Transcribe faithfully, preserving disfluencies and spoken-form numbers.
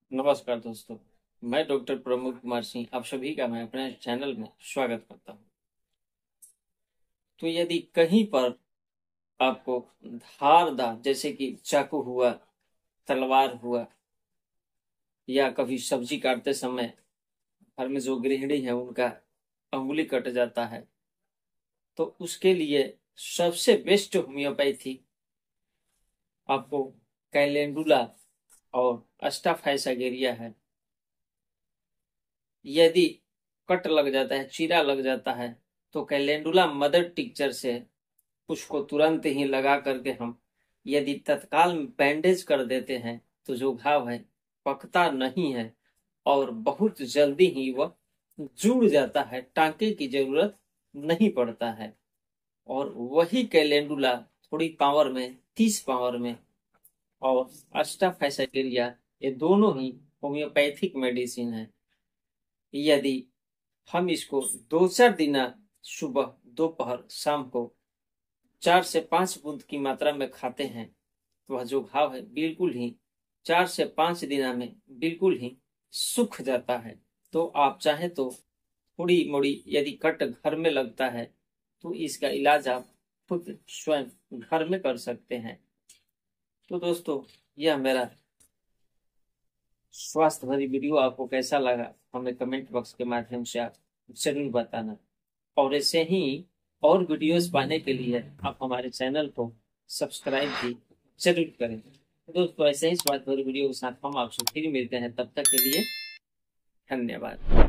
नमस्कार दोस्तों, मैं डॉक्टर प्रमोद कुमार सिंह आप सभी का मैं अपने चैनल में स्वागत करता हूं। तो यदि कहीं पर आपको धारदार जैसे कि चाकू हुआ, तलवार हुआ, या कभी सब्जी काटते समय घर में जो गृहिणी है उनका अंगुली कट जाता है, तो उसके लिए सबसे बेस्ट होम्योपैथी आपको कैलेंडुला और अस्टाफाइसागेरिया है। यदि कट लग जाता है, चीरा लग जाता है, तो कैलेंडुला मदर टिंचर से उसको तुरंत ही लगा करके हम यदि तत्काल में बैंडेज कर देते हैं तो जो घाव है पकता नहीं है और बहुत जल्दी ही वह जुड़ जाता है, टांके की जरूरत नहीं पड़ता है। और वही कैलेंडुला थोड़ी पावर में, तीस पावर में, और अस्टाफाइसाइक्लिया, ये दोनों ही होम्योपैथिक मेडिसिन है। यदि हम इसको दो चार दिन सुबह, दोपहर, शाम को चार से पांच बूंद की मात्रा में खाते हैं तो वह जो घाव है बिल्कुल ही चार से पांच दिन में बिल्कुल ही सूख जाता है। तो आप चाहे तो थोड़ी मोड़ी यदि कट घर में लगता है तो इसका इलाज आप खुद स्वयं घर में कर सकते हैं। तो दोस्तों, यह मेरा स्वास्थ्य भरी वीडियो आपको कैसा लगा हमें कमेंट बॉक्स के माध्यम से आप जरूर बताना। और ऐसे ही और वीडियोस पाने के लिए आप हमारे चैनल को सब्सक्राइब भी जरूर करें। तो दोस्तों, ऐसे ही स्वास्थ्य भरी वीडियो के साथ हम आपसे फिर मिलते हैं, तब तक के लिए धन्यवाद।